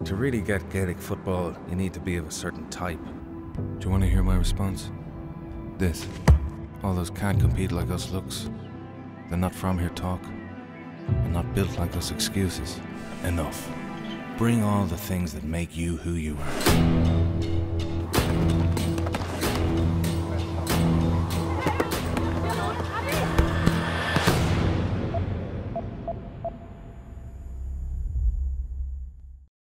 To really get Gaelic football, you need to be of a certain type. Do you want to hear my response? This. All those can't compete like us looks. They're not from here talk. And not built like us excuses. Enough. Bring all the things that make you who you are.